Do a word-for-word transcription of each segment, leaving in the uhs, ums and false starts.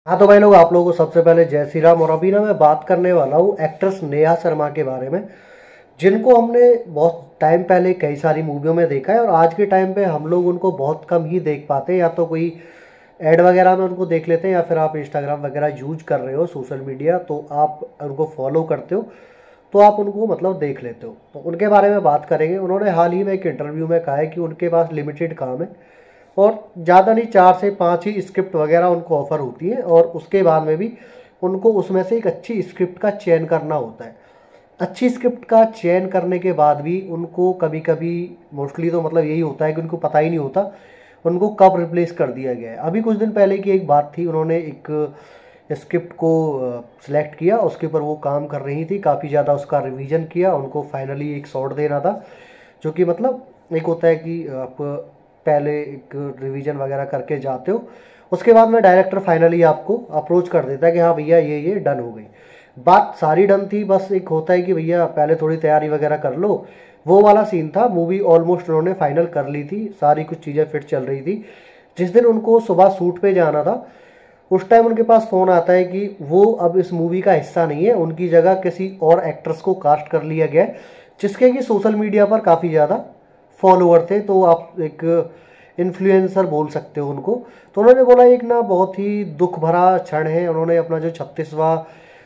हाँ तो भाई लोग, आप लोगों को सबसे पहले जय श्री राम। और अभी ना मैं बात करने वाला हूँ एक्ट्रेस नेहा शर्मा के बारे में, जिनको हमने बहुत टाइम पहले कई सारी मूवियों में देखा है और आज के टाइम पे हम लोग उनको बहुत कम ही देख पाते हैं। या तो कोई ऐड वगैरह में उनको देख लेते हैं, या फिर आप इंस्टाग्राम वगैरह यूज कर रहे हो सोशल मीडिया, तो आप उनको फॉलो करते हो, तो आप उनको मतलब देख लेते हो। तो उनके बारे में बात करेंगे। उन्होंने हाल ही में एक इंटरव्यू में कहा है कि उनके पास लिमिटेड काम है और ज़्यादा नहीं, चार से पाँच ही स्क्रिप्ट वगैरह उनको ऑफर होती है, और उसके बाद में भी उनको उसमें से एक अच्छी स्क्रिप्ट का चयन करना होता है। अच्छी स्क्रिप्ट का चयन करने के बाद भी उनको कभी कभी, मोस्टली तो मतलब यही होता है कि उनको पता ही नहीं होता उनको कब रिप्लेस कर दिया गया है। अभी कुछ दिन पहले की एक बात थी, उन्होंने एक स्क्रिप्ट को सिलेक्ट किया, उसके ऊपर वो काम कर रही थी, काफ़ी ज़्यादा उसका रिवीजन किया, उनको फाइनली एक शॉट देना था, जो कि मतलब एक होता है कि आप पहले एक रिवीजन वगैरह करके जाते हो, उसके बाद में डायरेक्टर फाइनली आपको अप्रोच कर देता है कि हाँ भैया ये ये डन हो गई। बात सारी डन थी, बस एक होता है कि भैया पहले थोड़ी तैयारी वगैरह कर लो, वो वाला सीन था। मूवी ऑलमोस्ट उन्होंने फाइनल कर ली थी, सारी कुछ चीज़ें फिट चल रही थी। जिस दिन उनको सुबह शूट पे जाना था, उस टाइम उनके पास फ़ोन आता है कि वो अब इस मूवी का हिस्सा नहीं है, उनकी जगह किसी और एक्ट्रेस को कास्ट कर लिया गया है, जिसके कि सोशल मीडिया पर काफ़ी ज़्यादा फॉलोअर थे। तो आप एक इन्फ्लुएंसर बोल सकते हो उनको। तो उन्होंने बोला एक ना बहुत ही दुख भरा क्षण है, उन्होंने अपना जो छत्तीसवां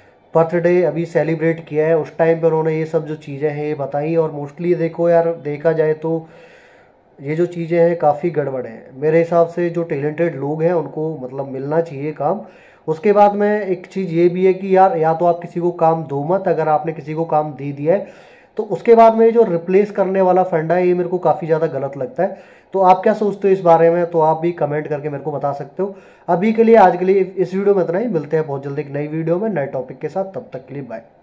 बर्थडे अभी सेलिब्रेट किया है, उस टाइम पे उन्होंने ये सब जो चीज़ें हैं ये बताई। और मोस्टली देखो यार, देखा जाए तो ये जो चीज़ें हैं काफ़ी गड़बड़ है मेरे हिसाब से। जो टैलेंटेड लोग हैं उनको मतलब मिलना चाहिए काम। उसके बाद में एक चीज़ ये भी है कि यार, या तो आप किसी को काम दो मत, अगर आपने किसी को काम दे दिया है तो उसके बाद में जो रिप्लेस करने वाला फंडा है, ये मेरे को काफ़ी ज़्यादा गलत लगता है। तो आप क्या सोचते हो इस बारे में, तो आप भी कमेंट करके मेरे को बता सकते हो। अभी के लिए, आज के लिए इस वीडियो में इतना ही। मिलते हैं बहुत जल्दी एक नई वीडियो में नए टॉपिक के साथ, तब तक के लिए बाय।